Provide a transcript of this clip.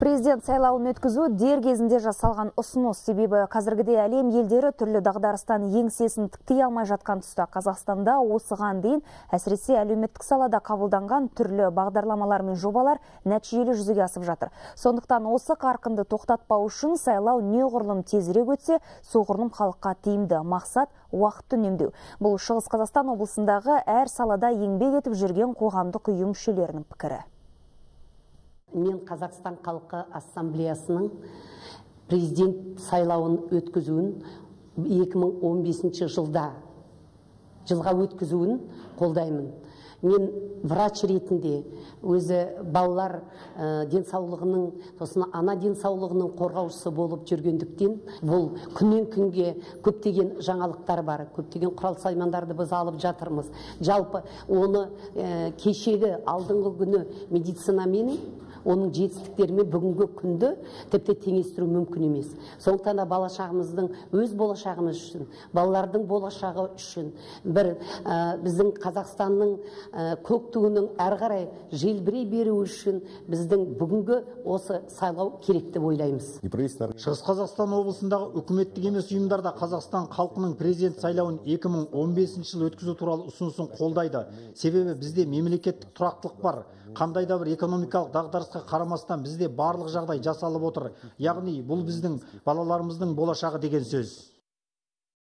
Президент сайлауын өткізу дер кезінде жасалған ұсыныс, себебі қазіргіде әлем елдері түрлі дағдарыстан еңсесін тіктей алмай жатқан тұста Қазақстанда осыған дейін әсіресе әлеуметтік салада қабылданған түрлі бағдарламалар мен жобалар нәтижелі жүзеге асып жатыр. Сондықтан осы қарқынды тоқтатпау үшін сайлау неғұрлым тезірек өтсе, соғұрлым халыққа тиімді. Мақсат уақытты үнемдеу. Бұл Шығыс Қазақстан облысындағы әр салада еңбек етіп жүрген қоғамдық ұйым мүшелерінің пікірі. Мен Қазақстан халқы ассамблеясының президент сайлауын өткізуін 2015 жылға өткізуін қолдаймын. Мен врач ретінде өзі балалар денсаулығының, сосын ана денсаулығының қорғаушысы болып жүргендіктен, бұл күннен күнге көптеген жаңалықтар бар, көптеген құрал саймандарды біз алып жатырмыз. Жалпы оны кешегі алдыңғы күні медицинамен, оның жетістіктерімен бүгінгі күнді тіпті теңестіру мүмкін емес. Сондықтан да болашағымыздың, өз болашағымыз үшін, балалардың болашағы үшін, біздің Қазақстанның көк туының әрі қарай желбірей беру үшін біздің бүгінгі осы сайлау керек деп ойлаймыз. Шығыс Қазақстан облысындағы үкіметтік емес ұйымдарда Қазақстан халқының президент сайлауын 2015 жыл өткізу туралы ұсынысын қолдайды. Себебі бізде мемлекеттік тұрақтылық бар. Қандай да бір экономикалық дағдарысқа қарамастан бізде барлық жағдай жасалып отыр. Яғни бұл біздің балаларымыздың болашағы деген сөз.